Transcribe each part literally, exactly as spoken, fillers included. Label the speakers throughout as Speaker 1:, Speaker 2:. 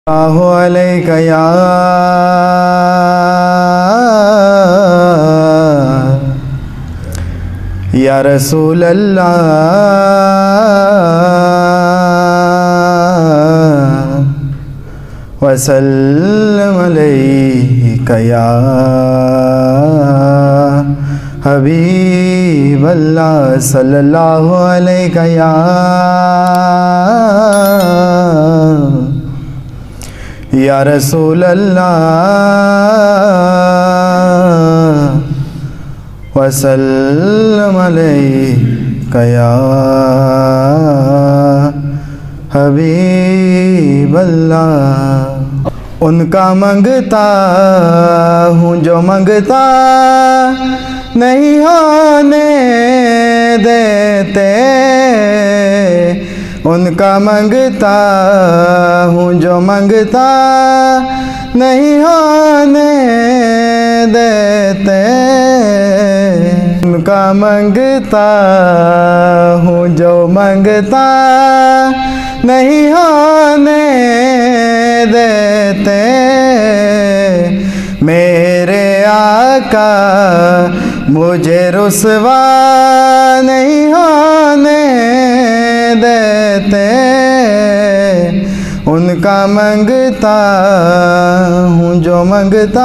Speaker 1: सल्लल्लाहु अलैका या या रसूल अल्लाह वसल्लम अलैका या हबीब अल्लाह सल्लल्लाहु अलैका या या रसूल अल्लाह वसल्लम अलैका या हबीब अल्लाह। उनका मंगता हूँ जो मंगता नहीं होने देते, उनका मंगता हूँ जो मंगता नहीं होने देते, उनका मंगता हूँ जो मंगता नहीं होने देते। मेरे आका मुझे रुसवा नहीं होने देते, उनका मंगता हूँ जो मंगता।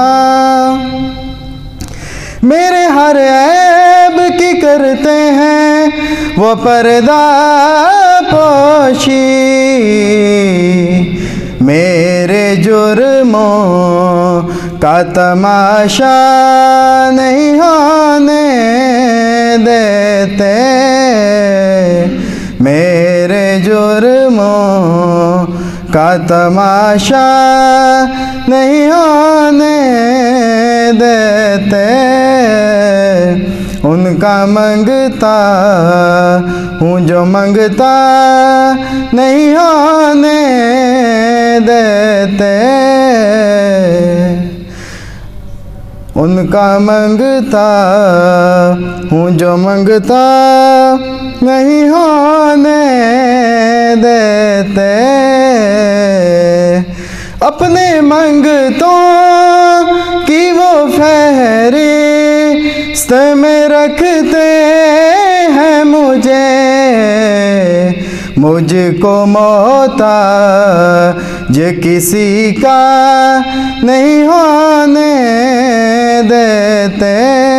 Speaker 1: मेरे हर ऐब की करते हैं वो पर्दा पोशी, मेरे जुर्मों का तमाशा नहीं होने देते, मेरे जुर्मों का तमाशा नहीं होने देते, उनका मंगता हूँ जो मंगता नहीं होने देते, उनका मंगता हूँ जो मंगता नहीं होने देते। अपने मंगतों की वो फहरिस्त में रखते हैं मुझे, मुझको मोहताज किसी का नहीं होने देते,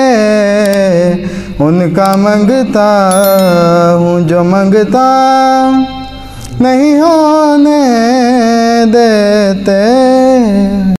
Speaker 1: उनका मंगता हूँ जो मंगता नहीं होने देते।